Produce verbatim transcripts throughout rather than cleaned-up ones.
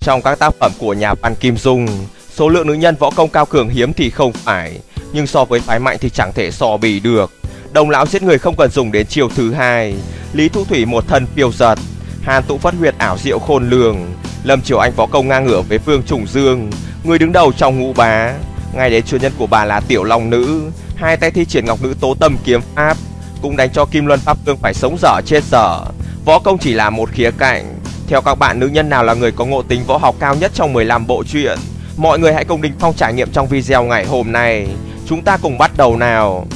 Trong các tác phẩm của nhà văn Kim Dung, số lượng nữ nhân võ công cao cường hiếm thì không phải, nhưng so với phái mạnh thì chẳng thể so bì được. Đồng lão giết người không cần dùng đến chiêu thứ hai, Lý Thu Thủy một thân phiêu giật, Hàn Tụ Phất huyệt ảo diệu khôn lường, Lâm Triều Anh võ công ngang ngửa với Vương Trùng Dương, người đứng đầu trong ngũ bá. Ngay đến chuyên nhân của bà là Tiểu Long Nữ, hai tay thi triển Ngọc Nữ Tố Tâm kiếm pháp, cũng đánh cho Kim Luân Pháp Vương phải sống dở chết dở. Võ công chỉ là một khía cạnh. Theo các bạn, nữ nhân nào là người có ngộ tính võ học cao nhất trong mười lăm bộ truyện? Mọi người hãy cùng Đình Phong trải nghiệm trong video ngày hôm nay. Chúng ta cùng bắt đầu nào.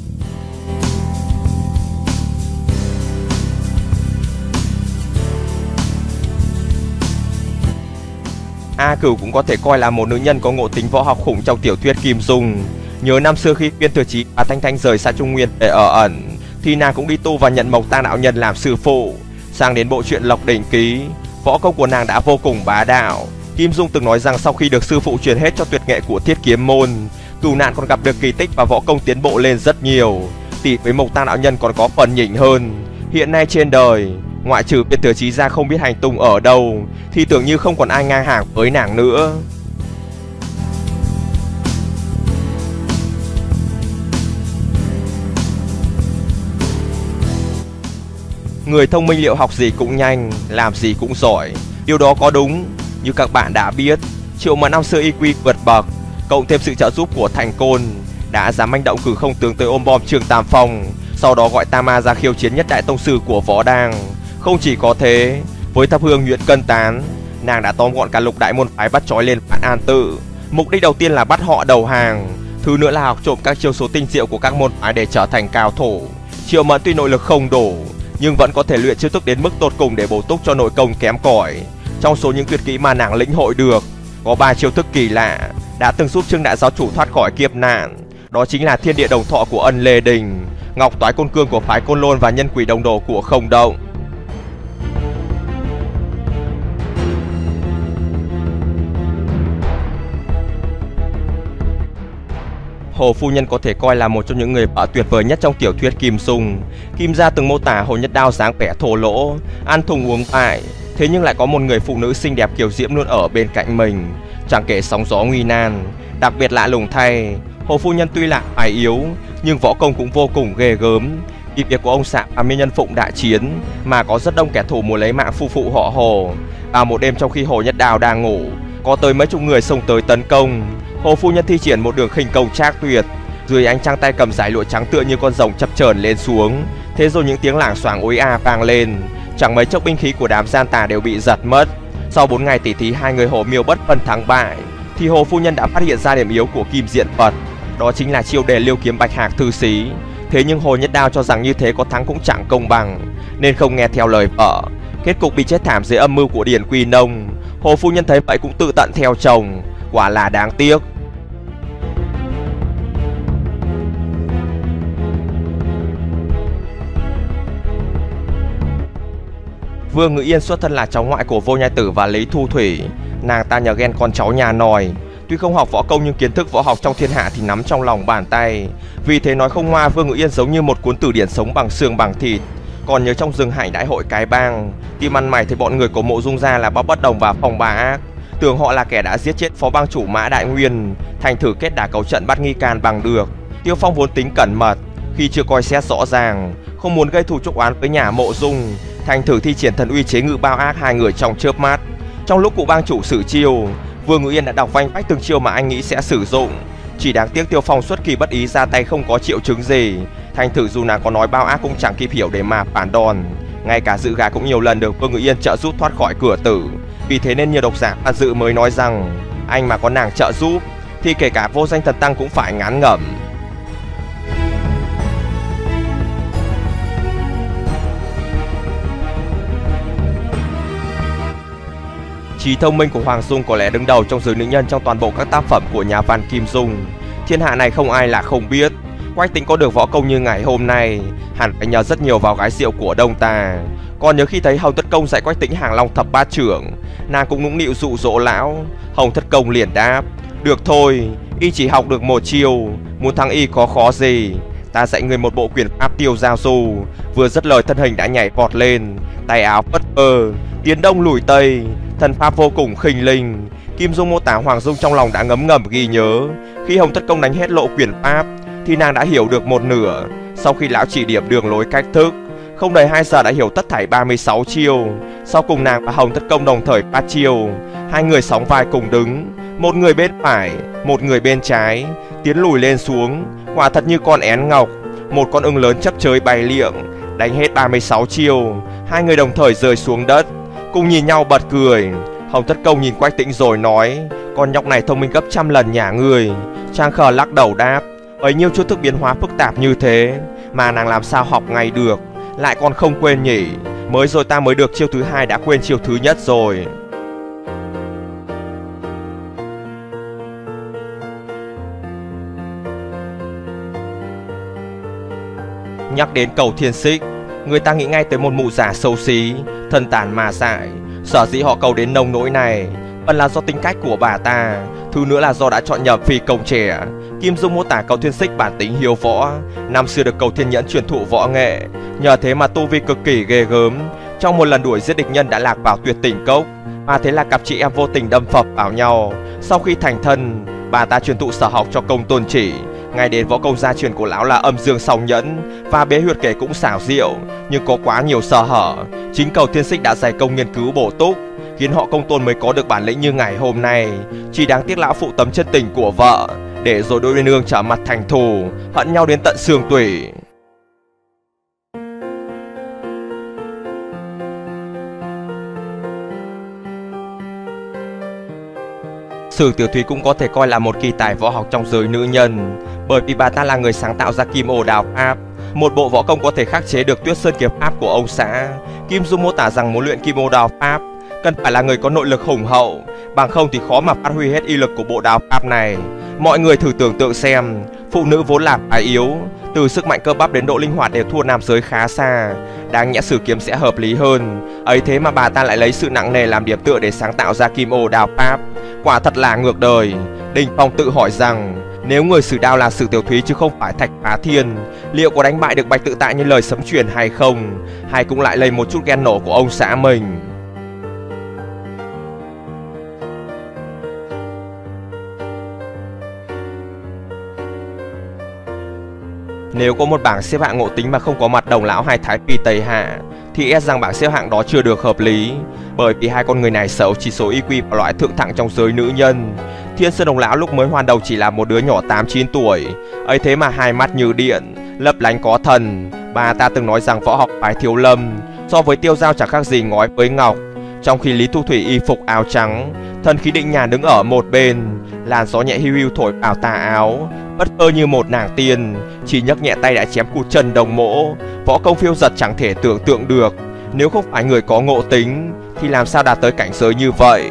A Cửu cũng có thể coi là một nữ nhân có ngộ tính võ học khủng trong tiểu thuyết Kim Dung. Nhớ năm xưa khi Viên Thừa Chí và Thanh Thanh rời xa Trung Nguyên để ở ẩn, thì nàng cũng đi tu và nhận Mộc Tang đạo nhân làm sư phụ. Sang đến bộ truyện Lộc Đỉnh Ký, võ công của nàng đã vô cùng bá đạo. Kim Dung từng nói rằng sau khi được sư phụ truyền hết cho tuyệt nghệ của Thiết Kiếm môn, Cửu Nạn còn gặp được kỳ tích và võ công tiến bộ lên rất nhiều, tỷ với Mộc Tang đạo nhân còn có phần nhỉnh hơn. Hiện nay trên đời, ngoại trừ Viên Thừa Chí ra không biết hành tung ở đâu, thì tưởng như không còn ai ngang hàng với nàng nữa. Người thông minh liệu học gì cũng nhanh, làm gì cũng giỏi. Điều đó có đúng. Như các bạn đã biết, Triệu Mẫn năm xưa i kiu vượt bậc, cộng thêm sự trợ giúp của Thành Côn, đã dám manh động cử không tướng tới ôm bom Trương Tam Phong, sau đó gọi Tam Ma ra khiêu chiến nhất đại tông sư của võ đàng. Không chỉ có thế, với thập hương nhuyễn cân tán, nàng đã tóm gọn cả lục đại môn phái bắt trói lên Vạn An Tự. Mục đích đầu tiên là bắt họ đầu hàng, thứ nữa là học trộm các chiêu số tinh diệu của các môn phái để trở thành cao thủ. Triệu Mẫn tuy nội lực không đủ, nhưng vẫn có thể luyện chiêu thức đến mức tột cùng để bổ túc cho nội công kém cỏi. Trong số những tuyệt kỹ mà nàng lĩnh hội được, có ba chiêu thức kỳ lạ đã từng giúp Trương đại giáo chủ thoát khỏi kiếp nạn. Đó chính là Thiên Địa Đồng Thọ của Ân Lê Đình, Ngọc Toái Côn Cương của phái Côn Lôn và Nhân Quỷ Đồng Đồ của Không Động. Hồ phu nhân có thể coi là một trong những người vợ tuyệt vời nhất trong tiểu thuyết Kim Dung. Kim gia từng mô tả Hồ Nhất Đao dáng vẻ thô lỗ, ăn thùng uống bại, thế nhưng lại có một người phụ nữ xinh đẹp kiều diễm luôn ở bên cạnh mình, chẳng kể sóng gió nguy nan. Đặc biệt lạ lùng thay, Hồ phu nhân tuy là phải yếu, nhưng võ công cũng vô cùng ghê gớm. Vì việc của ông Sạm và Miên Nhân Phụng đại chiến mà có rất đông kẻ thù muốn lấy mạng phu phụ họ Hồ. Vào một đêm trong khi Hồ Nhất Đao đang ngủ, có tới mấy chục người xông tới tấn công. Hồ phu nhân thi triển một đường khinh công trác tuyệt, dưới ánh trăng tay cầm dải lụa trắng tựa như con rồng chập chờn lên xuống. Thế rồi những tiếng lảng xoảng ối a vang lên, chẳng mấy chốc binh khí của đám gian tà đều bị giật mất. Sau bốn ngày tỉ thí hai người Hồ Miêu bất phân thắng bại, thì Hồ phu nhân đã phát hiện ra điểm yếu của Kim Diện Phật, đó chính là chiêu đề liêu kiếm Bạch Hạc Thư Sĩ. Thế nhưng Hồ Nhất Đao cho rằng như thế có thắng cũng chẳng công bằng, nên không nghe theo lời vợ, kết cục bị chết thảm dưới âm mưu của Điền Quy Nông. Hồ phu nhân thấy vậy cũng tự tận theo chồng, quả là đáng tiếc. Vương Ngữ Yên xuất thân là cháu ngoại của Vô Nhai Tử và Lý Thu Thủy. Nàng ta nhờ ghen con cháu nhà nòi, tuy không học võ công nhưng kiến thức võ học trong thiên hạ thì nắm trong lòng bàn tay. Vì thế nói không hoa, Vương Ngữ Yên giống như một cuốn từ điển sống bằng xương bằng thịt. Còn nhớ trong rừng Hạnh Đại Hội Cái Bang, Tim ăn mày thấy bọn người của Mộ Dung gia là Bao Bất Đồng và Phong Ba Ác, tưởng họ là kẻ đã giết chết phó bang chủ Mã Đại Nguyên, thành thử kết đả cấu trận bắt nghi can bằng được. Tiêu Phong vốn tính cẩn mật, khi chưa coi xét rõ ràng, không muốn gây thù chuốc oán với nhà Mộ Dung, thành thử thi triển thần uy chế ngự Bao Ác hai người trong chớp mắt. Trong lúc cụ bang chủ sử chiêu, Vương Ngữ Yên đã đọc vanh vách từng chiêu mà anh nghĩ sẽ sử dụng. Chỉ đáng tiếc Tiêu Phong xuất kỳ bất ý ra tay không có triệu chứng gì, thành thử dù nàng có nói Bao Ác cũng chẳng kịp hiểu để mà phản đòn. Ngay cả Dự Gà cũng nhiều lần được Vương Ngữ Yên trợ giúp thoát khỏi cửa tử. Vì thế nên nhiều độc giả phản dự mới nói rằng anh mà có nàng trợ giúp thì kể cả Vô Danh Thần Tăng cũng phải ngán ngẩm. Trí thông minh của Hoàng Dung có lẽ đứng đầu trong giới nữ nhân trong toàn bộ các tác phẩm của nhà văn Kim Dung. Thiên hạ này không ai là không biết, Quách Tĩnh có được võ công như ngày hôm nay hẳn phải nhờ rất nhiều vào gái rượu của Đông ta. Còn nhớ khi thấy Hồng Thất Công dạy Quách Tĩnh Hàng Long thập bát trưởng, nàng cũng nũng nịu dụ dỗ lão. Hồng Thất Công liền đáp: được thôi, y chỉ học được một chiêu, muốn thắng y có khó gì. Ta dạy người một bộ quyền pháp Tiêu Giao Du. Vừa dứt lời thân hình đã nhảy vọt lên, tay áo phất phơ, tiến đông lùi tây, thần pháp vô cùng khinh linh. Kim Dung mô tả Hoàng Dung trong lòng đã ngấm ngầm ghi nhớ. Khi Hồng Thất Công đánh hết lộ quyền pháp thì nàng đã hiểu được một nửa. Sau khi lão chỉ điểm đường lối cách thức, không đầy hai giờ đã hiểu tất thảy ba mươi sáu chiêu. Sau cùng nàng và Hồng Thất Công đồng thời phát chiêu. Hai người sóng vai cùng đứng, một người bên phải, một người bên trái, tiến lùi lên xuống, quả thật như con én ngọc, một con ưng lớn chấp chới bay liệng. Đánh hết ba mươi sáu chiêu, hai người đồng thời rơi xuống đất, cùng nhìn nhau bật cười. Hồng Thất Công nhìn Quách Tĩnh rồi nói: con nhóc này thông minh gấp trăm lần nhà người. Trang Khờ lắc đầu đáp: ấy nhiêu chiêu thức biến hóa phức tạp như thế mà nàng làm sao học ngay được, lại còn không quên nhỉ? Mới rồi ta mới được chiêu thứ hai đã quên chiêu thứ nhất rồi. Nhắc đến Cầu Thiên Xích, người ta nghĩ ngay tới một mụ già xấu xí, thân tàn mà dại. Sở dĩ họ cầu đến nông nỗi này, phần là do tính cách của bà ta, thứ nữa là do đã chọn nhầm phi công trẻ. Kim Dung mô tả Cầu Thiên Xích bản tính hiếu võ, năm xưa được Cầu Thiên Nhẫn truyền thụ võ nghệ, nhờ thế mà tu vi cực kỳ ghê gớm. Trong một lần đuổi giết địch nhân đã lạc vào Tuyệt Tình Cốc, mà thế là cặp chị em vô tình đâm phập vào nhau. Sau khi thành thân, bà ta truyền thụ sở học cho Công Tôn Chỉ. Ngay đến võ công gia truyền của lão là Âm Dương Song Nhẫn, và Bế Huyệt Kể cũng xảo diệu, nhưng có quá nhiều sơ hở. Chính Cầu Thiên Xích đã dày công nghiên cứu bổ túc, khiến họ Công Tôn mới có được bản lĩnh như ngày hôm nay. Chỉ đáng tiếc lão phụ tấm chân tình của vợ, để rồi đôi bên nương trở mặt thành thù, hận nhau đến tận xương tủy. Sử Tiểu Thúy cũng có thể coi là một kỳ tài võ học trong giới nữ nhân, bởi vì bà ta là người sáng tạo ra Kim Ô Đao Pháp, một bộ võ công có thể khắc chế được Tuyết Sơn Kiếm Pháp của ông xã. Kim Dung mô tả rằng muốn luyện Kim Ô Đao Pháp cần phải là người có nội lực hùng hậu, bằng không thì khó mà phát huy hết y lực của bộ đao pháp này. Mọi người thử tưởng tượng xem, phụ nữ vốn là phái yếu, từ sức mạnh cơ bắp đến độ linh hoạt đều thua nam giới khá xa, đáng nhẽ sử kiếm sẽ hợp lý hơn. Ấy thế mà bà ta lại lấy sự nặng nề làm điểm tựa để sáng tạo ra Kim Ô Đao Pháp, quả thật là ngược đời. Đinh Phong tự hỏi rằng, nếu người sử đao là Sử Tiểu Thúy chứ không phải Thạch Phá Thiên, liệu có đánh bại được Bạch Tự Tại như lời sấm truyền hay không, hay cũng lại lấy một chút ghen nổ của ông xã mình. Nếu có một bảng xếp hạng ngộ tính mà không có mặt Đồng Lão hay Thái Phi Tây Hạ, thì e rằng bảng xếp hạng đó chưa được hợp lý, bởi vì hai con người này sở chỉ số i kiu vào loại thượng thặng trong giới nữ nhân. Thiên Sơn Đồng Lão lúc mới hoàn đầu chỉ là một đứa nhỏ tám chín tuổi, ấy thế mà hai mắt như điện, lấp lánh có thần. Bà ta từng nói rằng võ học phái Thiếu Lâm so với Tiêu Dao chẳng khác gì ngói với ngọc, trong khi Lý Thu Thủy y phục áo trắng, thần khí định nhàn đứng ở một bên, làn gió nhẹ hiu hiu thổi vào tà áo, bất ngờ như một nàng tiên, chỉ nhấc nhẹ tay đã chém cụt chân Đồng Mỗ. Võ công phiêu giật chẳng thể tưởng tượng được, nếu không phải người có ngộ tính thì làm sao đạt tới cảnh giới như vậy.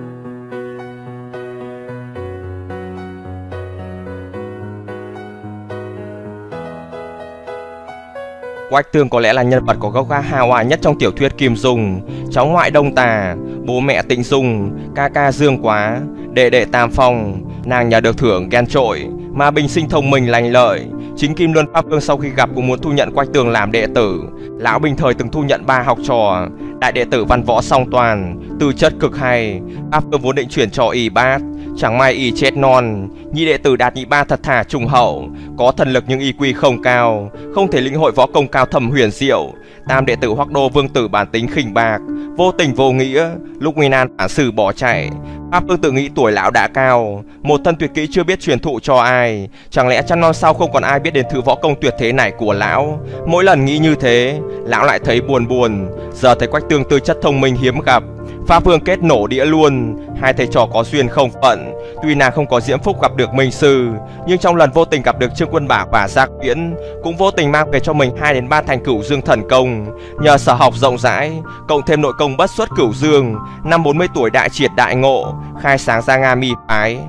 Quách Tương có lẽ là nhân vật có gốc gác hào hoa nhất trong tiểu thuyết Kim Dung. Cháu ngoại Đông Tà, bố mẹ Tĩnh Dung, ca ca Dương Quá, đệ đệ Tam Phong, nàng nhà được thưởng ghen trội mà bình sinh thông minh lành lợi. Chính Kim Luân Pháp Vương sau khi gặp cũng muốn thu nhận Quách Tương làm đệ tử. Lão bình thời từng thu nhận ba học trò, đại đệ tử văn võ song toàn, tư chất cực hay. Pháp Vương vốn định chuyển cho y bát, chẳng may y chết non. Nhị đệ tử Đạt Nhị Ba thật thà trung hậu, có thần lực nhưng y quy không cao, không thể lĩnh hội võ công cao thầm huyền diệu. Tam đệ tử Hoắc Đô Vương tử bản tính khinh bạc, vô tình vô nghĩa, lúc nguy nan phản xử bỏ chạy. Pháp Vương tự nghĩ tuổi lão đã cao, một thân tuyệt kỹ chưa biết truyền thụ cho ai, chẳng lẽ chăn non sau không còn ai biết đến thứ võ công tuyệt thế này của lão. Mỗi lần nghĩ như thế, lão lại thấy buồn buồn. Giờ thấy Quách Tương tư chất thông minh hiếm gặp, Pháp Vương kết nổ đĩa luôn. Hai thầy trò có duyên không phận, tuy nàng không có diễm phúc gặp được Minh Sư, nhưng trong lần vô tình gặp được Trương Quân Bảo và Giác Viễn, cũng vô tình mang về cho mình hai đến ba thành Cửu Dương thần công. Nhờ sở học rộng rãi, cộng thêm nội công bất xuất Cửu Dương, năm bốn mươi tuổi đại triệt đại ngộ, khai sáng ra Nga Mi phái.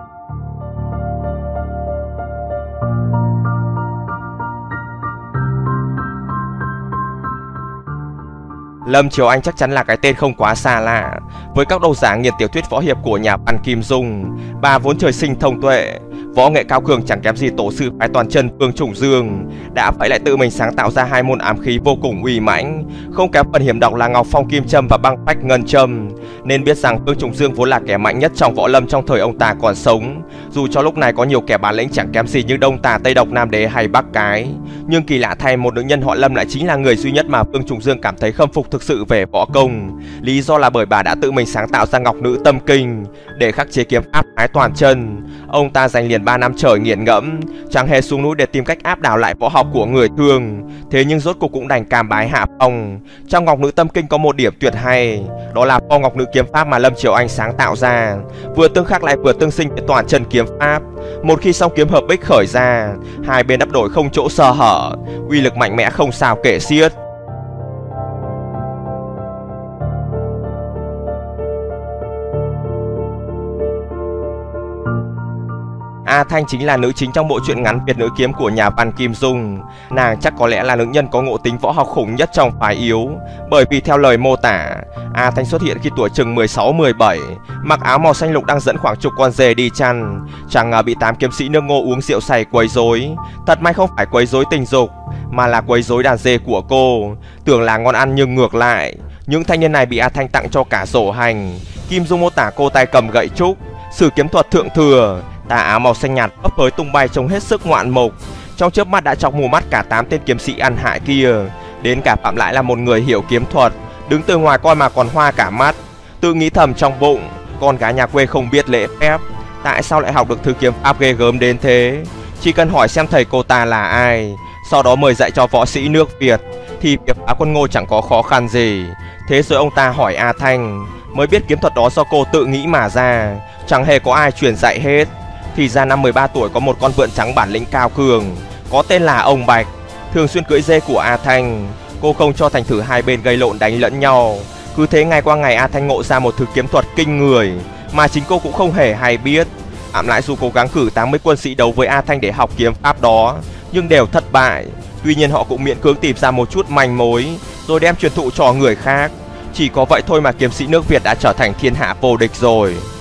Lâm Triều Anh chắc chắn là cái tên không quá xa lạ với các độc giả nghiền tiểu thuyết võ hiệp của nhà văn Kim Dung. Bà vốn trời sinh thông tuệ, võ nghệ cao cường chẳng kém gì tổ sư phái toàn chân Phương Trùng Dương, đã phải lại tự mình sáng tạo ra hai môn ám khí vô cùng uy mãnh, không kém phần hiểm độc là Ngọc Phong Kim Châm và Băng Phách Ngân Châm. nên biết rằng Phương Trùng Dương vốn là kẻ mạnh nhất trong võ lâm trong thời ông ta còn sống. Dù cho lúc này có nhiều kẻ bản lĩnh chẳng kém gì như Đông Tà, Tây Độc, Nam Đế hay Bắc Cái, nhưng kỳ lạ thay, một nữ nhân họ Lâm lại chính là người duy nhất mà Phương Trùng Dương cảm thấy khâm phục thực sự về võ công. Lý do là bởi bà đã tự mình sáng tạo ra Ngọc Nữ Tâm Kinh để khắc chế kiếm pháp Thái Toàn Chân. Ông ta dành liền ba năm trời nghiền ngẫm, chẳng hề xuống núi để tìm cách áp đảo lại võ học của người Thương. Thế nhưng rốt cuộc cũng đành cam bái hạ phong. Trong Ngọc Nữ Tâm Kinh có một điểm tuyệt hay, đó là Phong Ngọc Nữ kiếm pháp mà Lâm Triều Anh sáng tạo ra, vừa tương khắc lại vừa tương sinh với Toàn Chân kiếm pháp. Một khi song kiếm hợp bích khởi ra, hai bên đắp đổi không chỗ sơ hở, uy lực mạnh mẽ không sao kể xiết. A Thanh chính là nữ chính trong bộ truyện ngắn Việt Nữ Kiếm của nhà văn Kim Dung. Nàng chắc có lẽ là nữ nhân có ngộ tính võ học khủng nhất trong phái yếu, bởi vì theo lời mô tả, A Thanh xuất hiện khi tuổi chừng mười sáu mười bảy, mặc áo màu xanh lục đang dẫn khoảng chục con dê đi chăn, chẳng ngờ bị tám kiếm sĩ nước Ngô uống rượu say quấy rối. Thật may không phải quấy rối tình dục, mà là quấy rối đàn dê của cô. Tưởng là ngon ăn nhưng ngược lại, những thanh niên này bị A Thanh tặng cho cả sổ hành. Kim Dung mô tả cô tay cầm gậy trúc, sử kiếm thuật thượng thừa, tà áo màu xanh nhạt phấp phới tung bay trông hết sức ngoạn mục, trong chớp mắt đã chọc mù mắt cả tám tên kiếm sĩ ăn hại kia. Đến cả Phạm lại là một người hiểu kiếm thuật, đứng từ ngoài coi mà còn hoa cả mắt, tự nghĩ thầm trong bụng, con gái nhà quê không biết lễ phép, tại sao lại học được thứ kiếm pháp ghê gớm đến thế. Chỉ cần hỏi xem thầy cô ta là ai, sau đó mời dạy cho võ sĩ nước Việt, thì việc phá quân Ngô chẳng có khó khăn gì. Thế rồi ông ta hỏi A Thanh, mới biết kiếm thuật đó do cô tự nghĩ mà ra, chẳng hề có ai truyền dạy hết. Thì ra năm mười ba tuổi có một con vượn trắng bản lĩnh cao cường, có tên là ông Bạch, thường xuyên cưỡi dê của A Thanh. Cô không cho thành thử hai bên gây lộn đánh lẫn nhau. Cứ thế ngày qua ngày A Thanh ngộ ra một thứ kiếm thuật kinh người mà chính cô cũng không hề hay biết. Ảm lại dù cố gắng cử tám mươi quân sĩ đấu với A Thanh để học kiếm pháp đó, nhưng đều thất bại. Tuy nhiên họ cũng miễn cưỡng tìm ra một chút manh mối, rồi đem truyền thụ cho người khác. Chỉ có vậy thôi mà kiếm sĩ nước Việt đã trở thành thiên hạ vô địch rồi.